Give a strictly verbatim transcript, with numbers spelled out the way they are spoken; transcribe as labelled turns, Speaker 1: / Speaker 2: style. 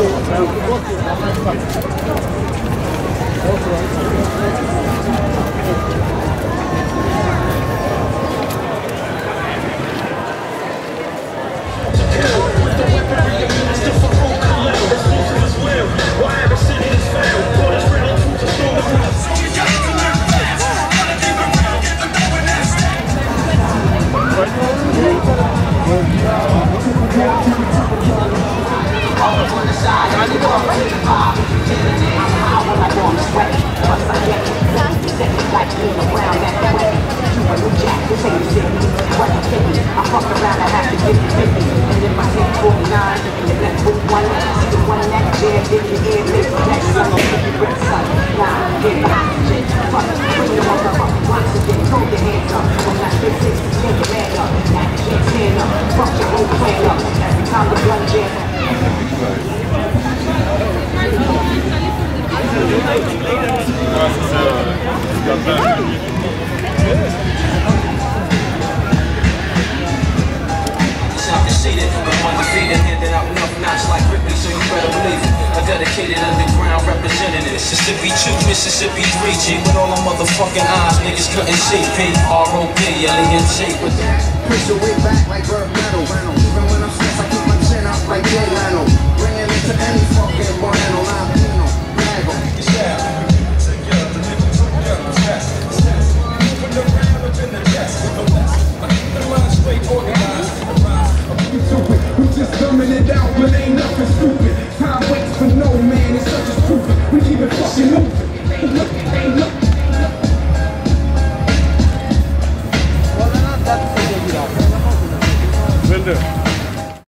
Speaker 1: Mississippi two, Mississippi three G with all the motherfucking eyes, niggas couldn't see. P R O P L E N T with the
Speaker 2: push your way back like Burt Metal. Even when I'm stressed, I keep my chin up like Jay Leno. Bringing it to any fucking Moreno, Latino, Mago. Yeah. Put the round up in the chest. The line straight organized. We just dumbing it out when